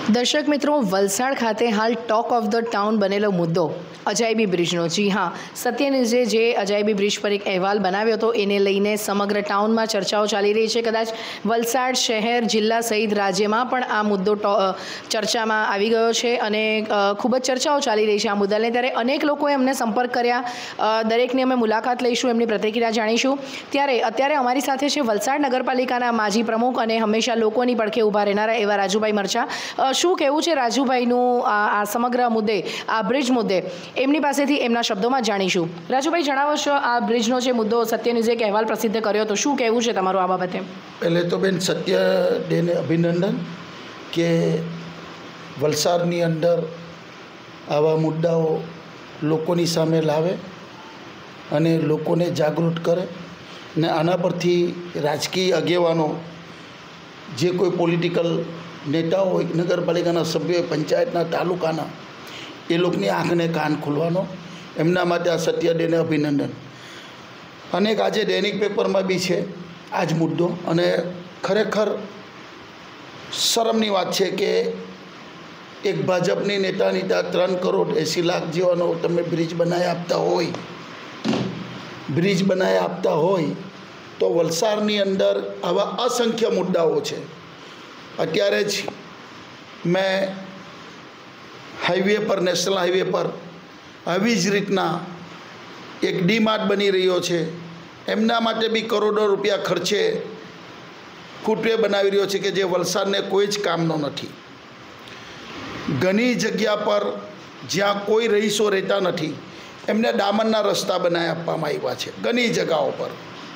દર્શક મિત્રો, વલસાડ ખાતે હાલ ટોક ઓફ ધ ટાઉન બનેલો મુદ્દો અજાયબી બ્રિજનો. જી હા, સત્યન્યુઝે જે અજાયબી બ્રિજ પર એક અહેવાલ બનાવ્યો હતો એને લઈને સમગ્ર ટાઉનમાં ચર્ચાઓ ચાલી રહી છે. કદાચ વલસાડ શહેર, જિલ્લા સહિત રાજ્યમાં પણ આ મુદ્દો ચર્ચામાં આવી ગયો છે અને ખૂબ જ ચર્ચાઓ ચાલી રહી છે આ મુદ્દાને. ત્યારે અનેક લોકોએ અમને સંપર્ક કર્યા, દરેકની અમે મુલાકાત લઈશું, એમની પ્રતિક્રિયા જાણીશું. ત્યારે અત્યારે અમારી સાથે છે વલસાડ નગરપાલિકાના માજી પ્રમુખ અને હંમેશા લોકોની પડખે ઊભા રહેનારા એવા રાજુભાઈ મરચા. શું કહેવું છે રાજુભાઈનું આ સમગ્ર મુદ્દે, આ બ્રિજ મુદ્દે? એમની પાસેથી એમના શબ્દોમાં જાણીશું. રાજુભાઈ, જણાવો છો, આ બ્રિજનો જે મુદ્દો સત્યન્યુઝે એક અહેવાલ પ્રસિદ્ધ કર્યો હતો, શું કહેવું છે તમારું આ બાબતે? પહેલે તો બેન, સત્ય ડેને અભિનંદન કે વલસાડની અંદર આવા મુદ્દાઓ લોકોની સામે લાવે અને લોકોને જાગૃત કરે ને આના પરથી રાજકીય આગેવાનો, જે કોઈ પોલિટિકલ નેતાઓ હોય, નગરપાલિકાના સભ્યો, પંચાયતના, તાલુકાના, એ લોકોની આંખને કાન ખોલવાનો, એમના માટે આ સત્ય ડેને અભિનંદન. અને આજે દૈનિક પેપરમાં બી છે આ જ મુદ્દો અને ખરેખર શરમની વાત છે કે એક ભાજપની નેતાની ત્યાં 3 કરોડ 80 લાખ જેવાનો તમે બ્રિજ બનાવી આપતા હોય તો વલસાડની અંદર આવા અસંખ્ય મુદ્દાઓ છે. અત્યારે જ મેં હાઈવે પર, નેશનલ હાઈવે પર આવી જ રીતના એક ડી-માર્ટ બની રહ્યો છે, એમના માટે બી કરોડો રૂપિયા ખર્ચે ફૂટવે બનાવી રહ્યો છે કે જે વલસાડને કોઈ જ કામનો નથી. ઘણી જગ્યા પર જ્યાં કોઈ રહીશો રહેતા નથી એમને ડામરના રસ્તા બનાવી આપવામાં આવ્યા છે ઘણી જગાઓ પર.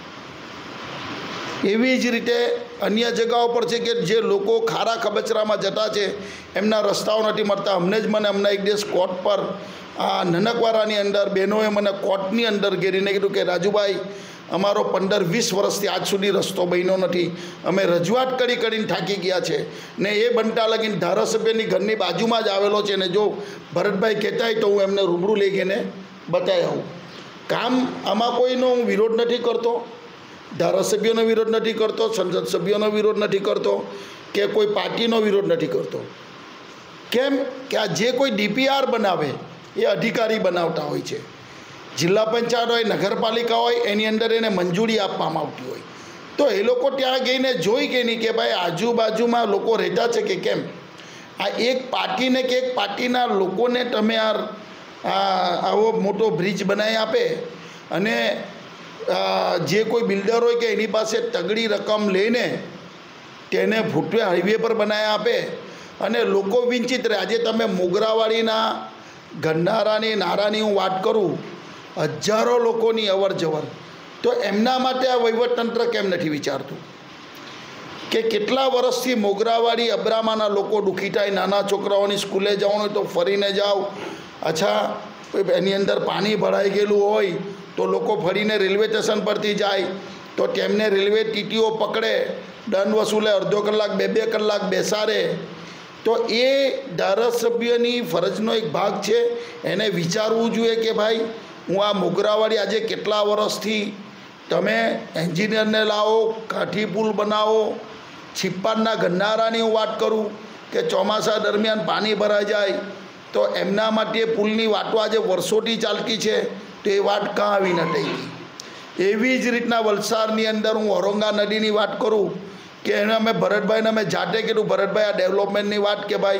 એવી જ રીતે અન્ય જગાઓ પર છે કે જે લોકો ખારા ખબચરામાં જતા છે એમના રસ્તાઓ નથી મળતા. હમણાં એક દિવસ કોર્ટ પર આ નનકવારાની અંદર બહેનોએ મને કોર્ટની અંદર ઘેરીને કીધું કે રાજુભાઈ, અમારો 15-20 વર્ષથી આજ સુધી રસ્તો બન્યો નથી, અમે રજૂઆત કરીને થાકી ગયા છે ને એ બનતા લગીને ધારાસભ્યની ઘરની બાજુમાં જ આવેલો છે ને જો ભરતભાઈ કહેતા હોય તો હું એમને રૂબરૂ લઈ ગઈને બતાવી આવું. કામ આમાં કોઈનો હું વિરોધ નથી કરતો, ધારાસભ્યોનો વિરોધ નથી કરતો, સંસદ સભ્યોનો વિરોધ નથી કરતો કે કોઈ પાર્ટીનો વિરોધ નથી કરતો. કેમ કે આ જે કોઈ ડીપીઆર બનાવે એ અધિકારી બનાવતા હોય છે. જિલ્લા પંચાયત હોય, નગરપાલિકા હોય, એની અંદર એને મંજૂરી આપવામાં આવતી હોય તો એ લોકો ત્યાં ગઈને જોઈ કે નહીં કે ભાઈ આજુબાજુમાં લોકો રહેતા છે કે કેમ. આ એક પાર્ટીને કે એક પાર્ટીના લોકોને તમે આવો મોટો બ્રિજ બનાવી આપે અને જે કોઈ બિલ્ડર હોય કે એની પાસે તગડી રકમ લઈને તેને ફૂટવે હાઈવે પર બનાવી આપે અને લોકો વંચિત રહે. આજે તમે મોગરાવાડીના ગંડારાની, નારાની હું વાત કરું, હજારો લોકોની અવર જવર, તો એમના માટે આ વહીવટતંત્ર કેમ નથી વિચારતું કે કેટલા વર્ષથી મોગરાવાડી, અબ્રામાના લોકો દુઃખી થાય. નાના છોકરાઓની સ્કૂલે જવાનું હોય તો ફરીને જાઓ. અચ્છા, એની અંદર પાણી ભરાઈ ગયેલું હોય તો લોકો ફરીને રેલવે સ્ટેશન પરથી જાય તો તેમને રેલવે ટીટીઓ પકડે, દંડ વસૂલે, અડધો કલાક, 2 કલાક બેસાડે. તો એ ધારાસભ્યની ફરજનો એક ભાગ છે. એને વિચારવું જોઈએ કે ભાઈ, હું આ મોગરાવાડી આજે કેટલા વર્ષથી તમે એન્જિનિયરને લાવો, કાઠી પુલ બનાવો, છિપ્પાડના ગન્નારાની હું વાત કરું કે ચોમાસા દરમિયાન પાણી ભરાઈ જાય તો એમના માટે પુલની વાતો આજે વર્ષોથી ચાલતી છે તો એ વાત કાં આવી ન થઈ. એવી જ રીતના વલસાડની અંદર હું ઔરંગા નદીની વાત કરું કે એને અમે ભરતભાઈને અમે જાતે કીધું, ભરતભાઈ આ ડેવલપમેન્ટની વાત કે ભાઈ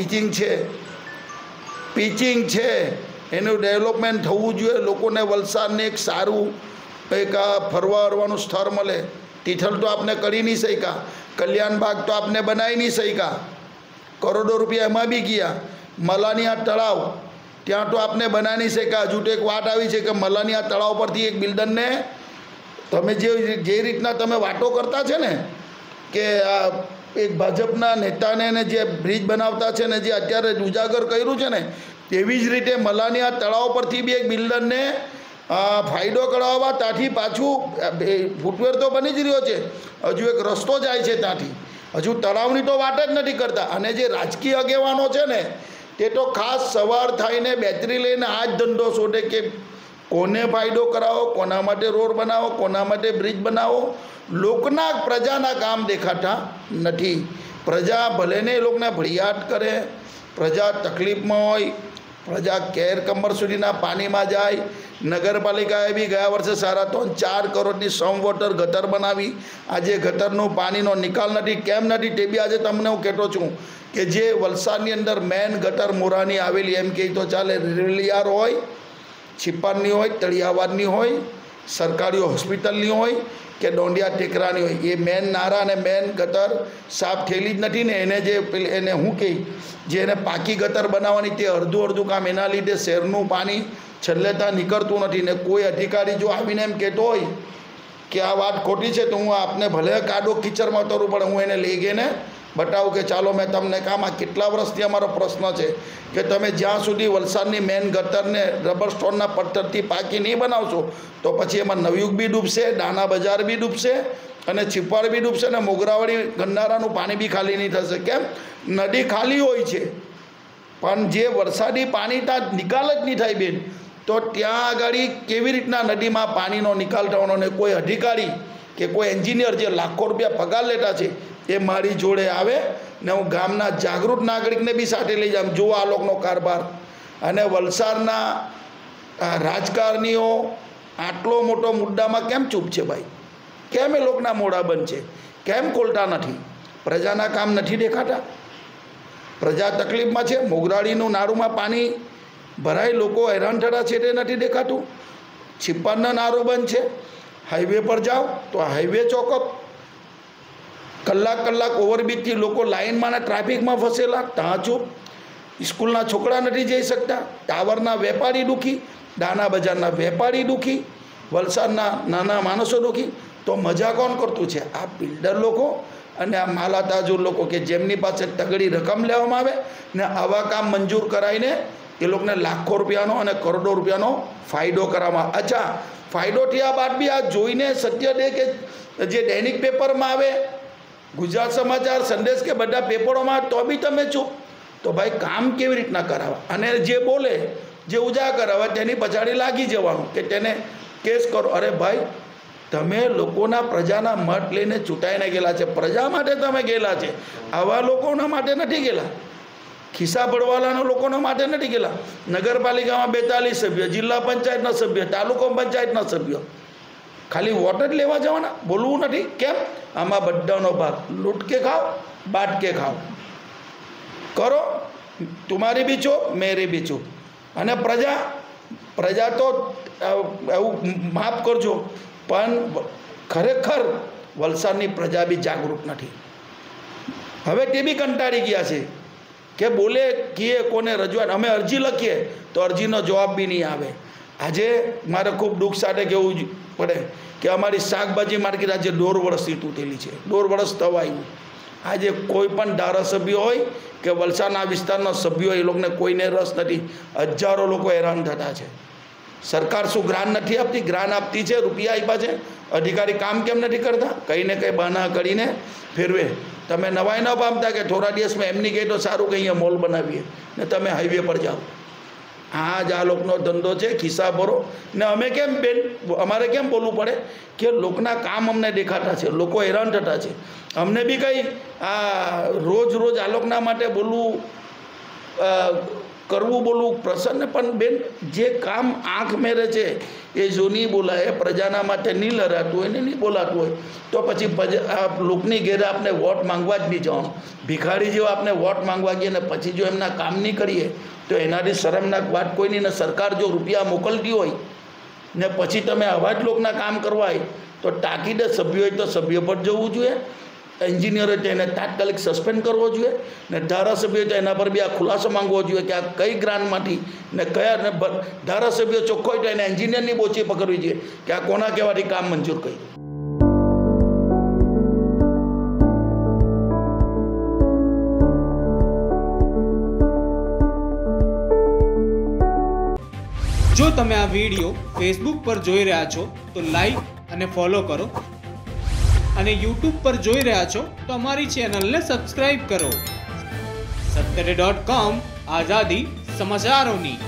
પિચિંગ છે એનું ડેવલપમેન્ટ થવું જોઈએ. લોકોને વલસાડને એક સારું એક ફરવા હરવાનું સ્થળ મળે. તિથલ તો આપણે કરી નહીં શક્યા, કલ્યાણબાગ તો આપણે બનાવી નહીં શક્યા, કરોડો રૂપિયા એમાં બી ગયા. મલાનિયા તળાવ ત્યાં તો આપણે બનાવી નહીં શક્યા. હજુ તો એક વાત આવી છે કે મલાનિયા તળાવ પરથી એક બિલ્ડરને તમે જે રીતના તમે વાતો કરતા છે ને કે આ એક ભાજપના નેતાને જે બ્રિજ બનાવતા છે ને જે અત્યારે ઉજાગર કર્યું છે ને, તેવી જ રીતે મલાનિયા તળાવ પરથી બી એક બિલ્ડરને ફાયદો કરાવવા ત્યાંથી પાછું ફૂટવેર તો બની જ રહ્યો છે, હજુ એક રસ્તો જાય છે ત્યાંથી. હજુ તળાવની તો વાત જ નથી કરતા. અને જે રાજકીય આગેવાનો છે ને તે તો ખાસ સવાર થઈને બેટરી લઈને આ જ ધંધો શોધે કે કોને ફાયદો કરાવો, કોના માટે રોડ બનાવો, કોના માટે બ્રિજ બનાવો. લોકના, પ્રજાના કામ દેખાતા નથી. પ્રજા ભલેને એ લોકોને ભળિયાટ કરે, પ્રજા તકલીફમાં હોય, પ્રજા કેર કમર સુધીના પાણીમાં જાય. નગરપાલિકાએ બી ગયા વર્ષે 4.5 કરોડની સમ વોટર ગટર બનાવી. આજે ગટરનું પાણીનો નિકાલ નથી. કેમ નથી તે બી આજે તમને હું કહેતો છું કે જે વલસાડની અંદર મેન ગટર મોરાની આવેલી, એમ કહે તો ચાલે, રેલિયાર હોય, છીપારની હોય, તળિયાવાડની હોય, સરકારી હોસ્પિટલની હોય કે ડોંડિયા ટેકરાની હોય, એ મેન નારા અને મેન ગટર સાફ થયેલી જ નથી ને. એને જે એને શું કહે, જે એને પાકી ગટર બનાવવાની તે અડધું કામ એના લીધે શહેરનું પાણી છેલ્લે ત્યાં નીકળતું નથી. ને કોઈ અધિકારી જો આવીને એમ કહેતો હોય કે આ વાત ખોટી છે તો હું આપને ભલે કાદો કીચડમાં ઉતરવું પડે, હું એને લઈ ગઈને બતાવું કે ચાલો મેં તમને કામ. આ કેટલા વર્ષથી અમારો પ્રશ્ન છે કે તમે જ્યાં સુધી વલસાડની મેન ગટરને રબર સ્ટોનના પથ્થરથી પાકી નહીં બનાવશો તો પછી એમાં નવયુગ બી ડૂબશે, દાણા બજાર બી ડૂબશે અને છીપાડ બી ડૂબશે અને મોગરાવાડી ગંડારાનું પાણી બી ખાલી નહીં થશે. કેમ? નદી ખાલી હોય છે પણ જે વરસાદી પાણી ત્યાં નિકાલ જ નહીં થાય બેન, તો ત્યાં આગળ કેવી રીતના નદીમાં પાણીનો નિકાલ થવાનો? ને કોઈ અધિકારી કે કોઈ એન્જિનિયર જે લાખો રૂપિયા પગાર લેતા છે એ મારી જોડે આવે ને હું ગામના જાગૃત નાગરિકને બી સાથે લઈ જાઉં, જુઓ આ લોકોનો કારભાર. અને વલસાડના રાજકારણીઓ આટલો મોટો મુદ્દામાં કેમ ચૂપ છે ભાઈ? કેમ એ લોકોના મોઢા બંધ છે? કેમ ખોલતા નથી? પ્રજાના કામ નથી દેખાતા? પ્રજા તકલીફમાં છે. મોગરાળીનું નાળુમાં પાણી ભરાય, લોકો હેરાન થતા છે તે નથી દેખાતું. છીપાડનો નારો બંધ છે. હાઈવે પર જાઓ તો હાઈવે ચોકઅપ, કલાક ઓવરબ્રિજથી લોકો લાઇનમાં અને ટ્રાફિકમાં ફસેલા, ત્યાં ચૂપ. સ્કૂલના છોકરા નથી જઈ શકતા. ટાવરના વેપારી દુઃખી, દાણા બજારના વેપારી દુઃખી, વલસાડના નાના માણસો દુઃખી. તો મજા કોણ કરતું છે? આ બિલ્ડર લોકો અને આ માલાતાજુર લોકો કે જેમની પાસે તગડી રકમ લેવામાં આવે ને આવા કામ મંજૂર કરાવીને એ લોકોને લાખો રૂપિયાનો અને કરોડો રૂપિયાનો ફાયદો કરવામાં. અચ્છા, ફાયદો થયા બાદ બી આ જોઈને સત્ય દે કે જે દૈનિક પેપરમાં આવે, ગુજરાત સમાચાર, સંદેશ કે બધા પેપરોમાં, તો બી તમે ચૂપ. તો ભાઈ કામ કેવી રીતના કરાવવા? અને જે બોલે, જે ઉજાગર આવે તેની પછાડી લાગી જવાનું કે તેને કેસ કરો. અરે ભાઈ, તમે લોકોના પ્રજાના મત લઈને ચૂંટાઈને ગયેલા છે, પ્રજા માટે તમે ગયેલા છે, આવા લોકોના માટે નથી ગયેલા. ખિસ્સા ભરવાલાના લોકોના માટે નથી ગયેલા. નગરપાલિકામાં 42 સભ્ય, જિલ્લા પંચાયતના સભ્ય, તાલુકા પંચાયતના સભ્ય, ખાલી વોટ જ લેવા જવાના, બોલવું નથી. કેમ? આમાં બધાનો ભાગ. લૂંટ કે ખાઓ, બાંટ કે ખાઓ, કરો. તુમારી બી છો, મેરી બી છો. અને પ્રજા તો એવું માફ કરજો પણ ખરેખર વલસાડની પ્રજા બી જાગૃત નથી. હવે તે બી કંટાળી ગયા છે કે બોલે કીએ કોને રજૂઆત, અમે અરજી લખીએ તો અરજીનો જવાબ બી નહીં આવે. આજે મારે ખૂબ દુઃખ સાથે કહેવું પડે કે અમારી શાકભાજી માર્કેટ આજે 1.5 વર્ષથી તૂટેલી છે. 1.5 વર્ષ થવાયું. આજે કોઈ પણ ધારાસભ્ય હોય કે વલસાડના વિસ્તારના સભ્યો, એ લોકોને કોઈને રસ નથી. હજારો લોકો હેરાન થતા છે. સરકાર શું ગ્રાન્ટ નથી આપતી? ગ્રાન્ટ આપતી છે, રૂપિયા આપ્યા છે. અધિકારી કામ કેમ નથી કરતા? કંઈ ને કંઈ બહાના કરીને ફેરવે. તમે નવાઈ ન પામતા કે થોડા દિવસમાં એમની કહે તો સારું કે અહીંયા મોલ બનાવીએ ને તમે હાઈવે પર જાઓ. આ જ આ લોકોનો ધંધો છે, ખિસ્સા ભરો. ને અમે કેમ બેન, અમારે કેમ બોલવું પડે કે લોકોના કામ અમને દેખાતા છે, લોકો હેરાન થતા છે. અમને બી કંઈ આ રોજ આ લોકોના માટે બોલવું, કરવું બોલવું પ્રસન્ન. પણ બેન, જે કામ આંખ મેરે છે એ જો નહીં બોલાય, પ્રજાના માટે નહીં લડાતું હોય ને નહીં બોલાતું હોય તો પછી લોકોની ઘેરે આપણે વોટ માંગવા જ નહીં જવાનું. ભિખારી જેવા આપણે વોટ માંગવા ગઈએ ને પછી જો એમના કામ નહીં કરીએ તો એનાથી શરમનાક વાત કોઈ નહીં. ને સરકાર જો રૂપિયા મોકલતી હોય ને પછી તમે આવા જ લોકોના કામ કરવા હોય તો તાકીદે સભ્યો હોય તો સભ્ય પર જવું જોઈએ. એન્જિનિયર હોય તો એને તાત્કાલિક સસ્પેન્ડ કરવો જોઈએ. ને ધારાસભ્ય તો એના પર બી આ ખુલાસો માંગવો જોઈએ કે આ કઈ ગ્રાન્ટમાંથી ને કયા ધારાસભ્યો ચોખ્ખો હોય તો એને એન્જિનિયરની બોચી પકડવી જોઈએ કે આ કોના કહેવાથી કામ મંજૂર કર્યું. જો તમે આ વિડીયો ફેસબુક પર જોઈ રહ્યા છો તો લાઈક અને ફોલો કરો, અને YouTube પર જોઈ રહ્યા છો તો અમારી ચેનલને સબસ્ક્રાઇબ કરો. 7 આઝાદી સમાચારોની.